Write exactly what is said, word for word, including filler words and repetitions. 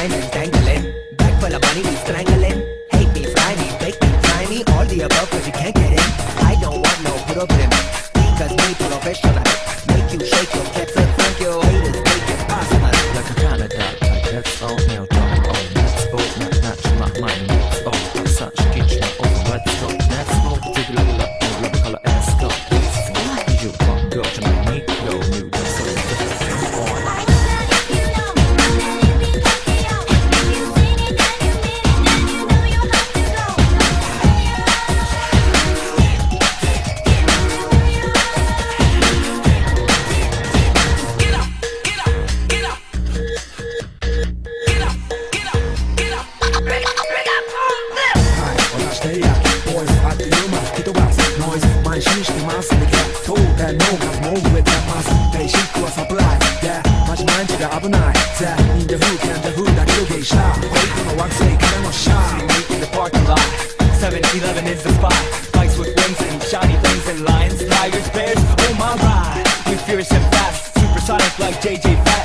diamonds dangling. Bag full of money, we strangling. Hate me, fry me, bake me, fry me. All the above, cause you can't get in. I don't want no problem, because me professional. Make you shake your cats and thank your haters, make it possible. Like a Canada, like that's all now done. Oh, that's all, not natural, not mine. That's all, such kitchen, over let's go. That's no particular look, no rubber color, let's go. You want girl to make me go new, that's so it's the thing on. seven eleven is the spot. Bikes with wings and shiny things and lions, tigers, bears, oh my ride. We fierce and fast, supersonic like J J Fast.